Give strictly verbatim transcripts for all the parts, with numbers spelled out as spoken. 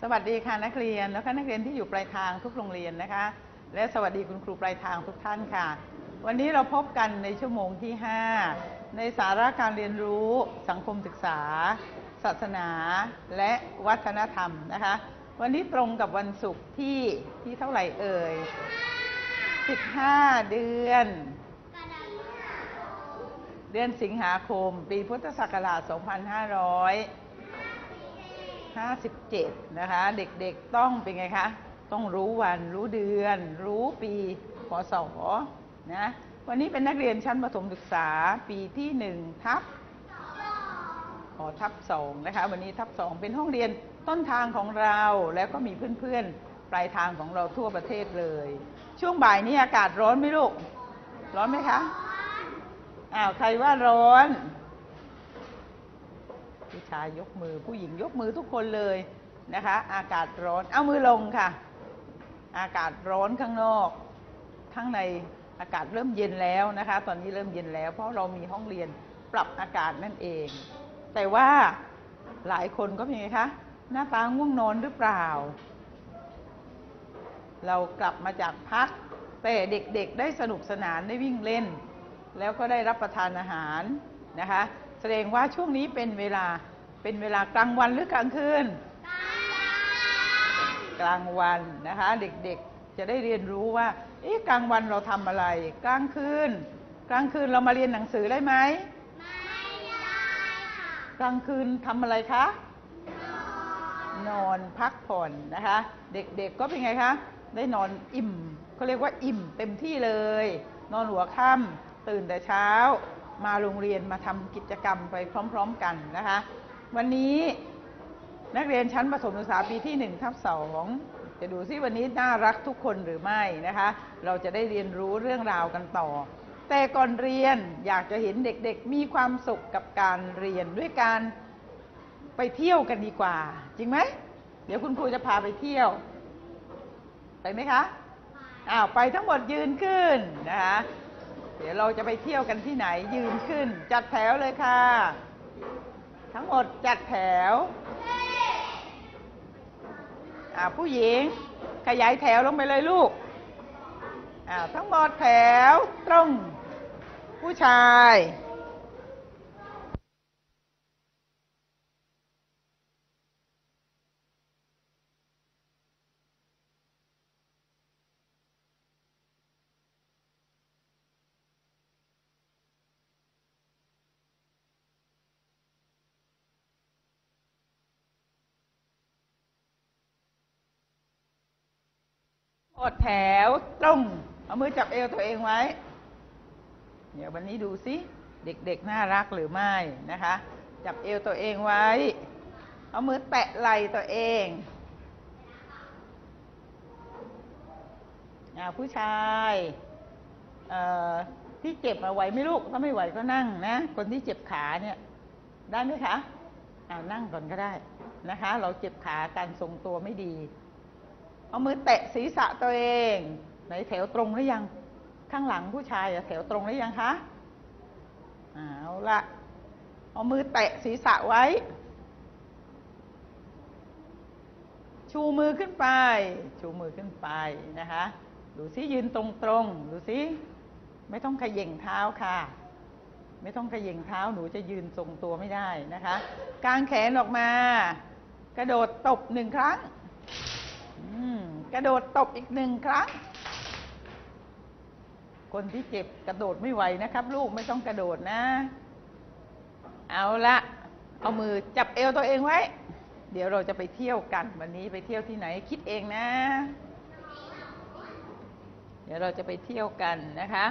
วัสดีค่ะนักเรียนแล้วก็นักเรียนที่อยู่ปลายทางทุกโรงเรียนนะคะและสวัสดีคุณครูปลายทางทุกท่านค่ะวันนี้เราพบกันในชั่วโมงที่ห้าในสาระการเรียนรู้สังคมศึกษาศาสนาและวัฒนธรรมนะคะวันนี้ตรงกับวันศุกร์ที่ที่เท่าไหร่เอ่ยสิบห้าเดือนเดือนสิงหาคมปีพุทธศักราชสองพันห้าร้อยห้าสิบเจ็ดนะคะเด็กๆต้องเป็นไงคะต้องรู้วันรู้เดือนรู้ปีพศนะวันนี้เป็นนักเรียนชั้นประถมศึกษาปีที่หนึ่งทับขอทับสองนะคะวันนี้ทับสองเป็นห้องเรียนต้นทางของเราแล้วก็มีเพื่อนๆปลายทางของเราทั่วประเทศเลยช่วงบ่ายนี้อากาศร้อนไหมลูกร้อนไหมคะอ้าวใครว่าร้อนผู้ชายยกมือผู้หญิงยกมือทุกคนเลยนะคะอากาศร้อนเอามือลงค่ะอากาศร้อนข้างนอกข้างในอากาศเริ่มเย็นแล้วนะคะตอนนี้เริ่มเย็นแล้วเพราะเรามีห้องเรียนปรับอากาศนั่นเองแต่ว่าหลายคนก็เป็นไงคะหน้าตาง่วงนอนหรือเปล่าเรากลับมาจากพักแต่เด็กๆได้สนุกสนานได้วิ่งเล่นแล้วก็ได้รับประทานอาหารนะคะแสดงว่าช่วงนี้เป็นเวลาเป็นเวลากลางวันหรือกลางคืนกลางวันนะคะเด็กๆจะได้เรียนรู้ว่าเอ๊ะกลางวันเราทำอะไรกลางคืนกลางคืนเรามาเรียนหนังสือได้ไหมไม่ได้ค่ะกลางคืนทำอะไรคะนอนพักผ่อนนะคะเด็กๆก็เป็นไงคะได้นอนอิ่มเขาเรียกว่าอิ่มเต็มที่เลยนอนหัวค่ำตื่นแต่เช้ามาโรงเรียนมาทำกิจกรรมไปพร้อมๆกันนะคะวันนี้นักเรียนชั้นประถมศึกษาปีที่หนึ่งทับสองจะดูซิวันนี้น่ารักทุกคนหรือไม่นะคะเราจะได้เรียนรู้เรื่องราวกันต่อแต่ก่อนเรียนอยากจะเห็นเด็กๆมีความสุขกับการเรียนด้วยการไปเที่ยวกันดีกว่าจริงไหมเดี๋ยวคุณครูจะพาไปเที่ยวไปไหมคะอ้าวไปทั้งหมดยืนขึ้นนะคะเดี๋ยวเราจะไปเที่ยวกันที่ไหนยืนขึ้นจัดแถวเลยค่ะทั้งหมดจัดแถวอ่าผู้หญิงขยายแถวลงไปเลยลูกอ่าทั้งหมดแถวตรงผู้ชายอดแถวตรงเอามือจับเอวตัวเองไว้เดี๋ยววันนี้ดูซิเด็กๆน่ารักหรือไม่นะคะจับเอวตัวเองไว้เอามือแตะไหล่ตัวเองอ่าผู้ชายเอ่อที่เจ็บมาไหวไม่ลูกถ้าไม่ไหวก็นั่งนะคนที่เจ็บขาเนี่ยได้ไหมคะอ่านั่งก่อนก็ได้นะคะเราเจ็บขาการทรงตัวไม่ดีเอามือแตะศีรษะตัวเองไหนแถวตรงหรือยังข้างหลังผู้ชายแถวตรงหรือยังคะเอาละเอามือแตะศีรษะไว้ชูมือขึ้นไปชูมือขึ้นไปนะคะดูซิยืนตรงๆดูซิไม่ต้องเขย่งเท้าค่ะไม่ต้องเขย่งเท้าหนูจะยืนทรงตัวไม่ได้นะคะกางแขนออกมากระโดดตบหนึ่งครั้งกระโดดตบอีกหนึ่งครั้งคนที่เจ็บกระโดดไม่ไหวนะครับลูกไม่ต้องกระโดดนะเอาละเอามือจับเอวตัวเองไว้เดี๋ยวเราจะไปเที่ยวกันวันนี้ไปเที่ยวที่ไหนคิดเองนะเดี๋ยวเราจะไปเที่ยวกันนะคะ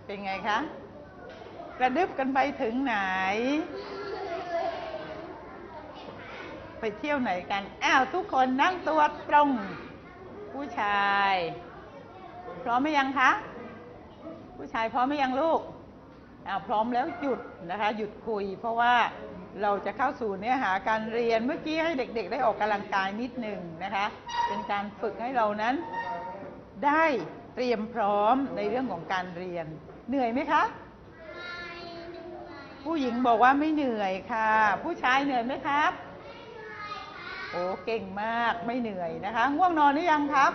เป็นไงคะกระดึบกันไปถึงไหนไปเที่ยวไหนกันอ้าวทุกคนนั่งตัวตรงผู้ชายพร้อมไหมยังคะผู้ชายพร้อมไหมยังลูกอ้าวพร้อมแล้วหยุดนะคะหยุดคุยเพราะว่าเราจะเข้าสู่เนื้อหาการเรียนเมื่อกี้ให้เด็กๆได้ออกกำลังกายนิดหนึ่งนะคะเป็นการฝึกให้เรานั้นได้เตรียมพร้อมในเรื่องของการเรียนเหนื่อยไหมคะผู้หญิงบอกว่าไม่เหนื่อยค่ะผู้ชายเหนื่อยไหมครับโอ้เก่งมากไม่เหนื่อยนะคะง่วงนอนหรือยังครับ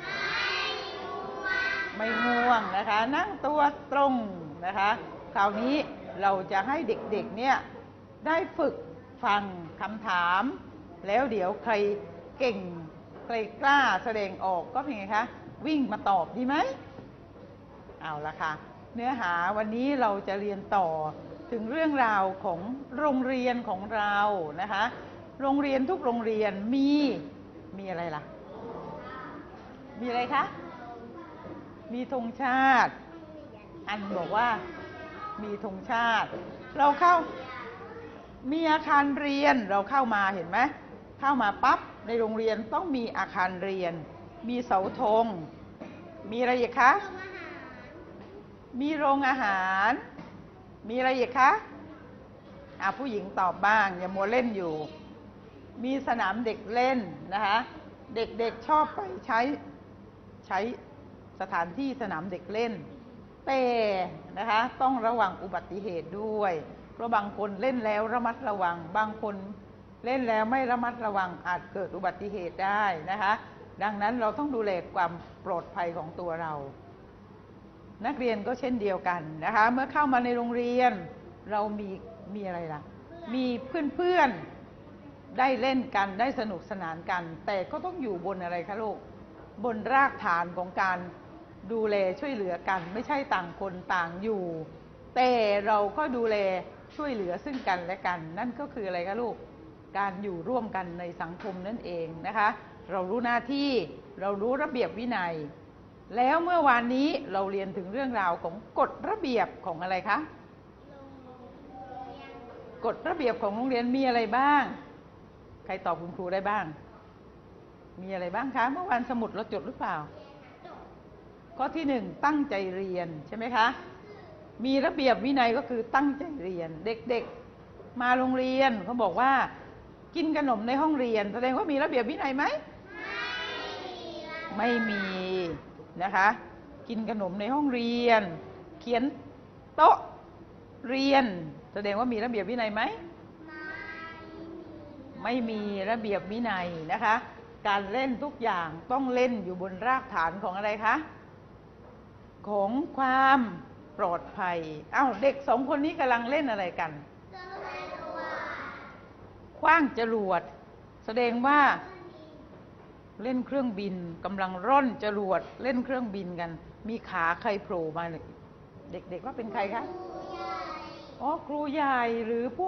ไม่ง่วงนะคะนั่งตัวตรงนะคะคราวนี้เราจะให้เด็กๆเนี่ยได้ฝึกฟังคำถามแล้วเดี๋ยวใครเก่งใครกล้าแสดงออกก็เป็นไงคะวิ่งมาตอบดีไหมเอาละค่ะเนื้อหาวันนี้เราจะเรียนต่อถึงเรื่องราวของโรงเรียนของเรานะคะโรงเรียนทุกโรงเรียนมีมีอะไรล่ะมีอะไรคะมีธงชาติอันบอกว่ามีธงชาติเราเข้ามีอาคารเรียนเราเข้ามาเห็นไหมเข้ามาปั๊บในโรงเรียนต้องมีอาคารเรียนมีเสาธงมีอะไรอีกคะมีโรงอาหารมีอะไรอีกคะอ่ะผู้หญิงตอบบ้างอย่ามัวเล่นอยู่มีสนามเด็กเล่นนะคะเด็กๆชอบไปใช้ใช้สถานที่สนามเด็กเล่นแต่นะคะต้องระวังอุบัติเหตุด้วยเพราะบางคนเล่นแล้วระมัดระวังบางคนเล่นแล้วไม่ระมัดระวังอาจเกิดอุบัติเหตุได้นะคะดังนั้นเราต้องดูแลความปลอดภัยของตัวเรานักเรียนก็เช่นเดียวกันนะคะเมื่อเข้ามาในโรงเรียนเรามีมีอะไรล่ะมีเพื่อนๆได้เล่นกันได้สนุกสนานกันแต่ก็ต้องอยู่บนอะไรคะลูกบนรากฐานของการดูแลช่วยเหลือกันไม่ใช่ต่างคนต่างอยู่แต่เราก็ดูแลช่วยเหลือซึ่งกันและกันนั่นก็คืออะไรคะลูกการอยู่ร่วมกันในสังคมนั่นเองนะคะเรารู้หน้าที่เรารู้ระเบียบวินัยแล้วเมื่อวานนี้เราเรียนถึงเรื่องราวของกฎระเบียบของอะไรคะกฎระเบียบของโรงเรียนมีอะไรบ้างใครตอบคุณครูได้บ้างมีอะไรบ้างคะเมื่อวานสมุดเราจดหรือเปล่าข้อที่หนึ่งตั้งใจเรียนใช่ไหมคะมีระเบียบวินัยก็คือตั้งใจเรียนเด็กๆมาโรงเรียนเขาบอกว่ากินขนมในห้องเรียนแสดงว่ามีระเบียบวินัยไหมไม่มีนะคะกินขนมในห้องเรียนเขียนโต๊ะเรียนแสดงว่ามีระเบียบวินัยไหมไม่มีระเบียบวินัยนะคะการเล่นทุกอย่างต้องเล่นอยู่บนรากฐานของอะไรคะของความปลอดภัยอ้าวเด็กสองคนนี้กำลังเล่นอะไรกันขว้างจรวดแสดงว่าเล่นเครื่องบินกำลังร่อนจรวดเล่นเครื่องบินกันมีขาใครโผล่มาเลยเด็กๆว่าเป็นใครคะอ๋อครูใหญ่หรือผู้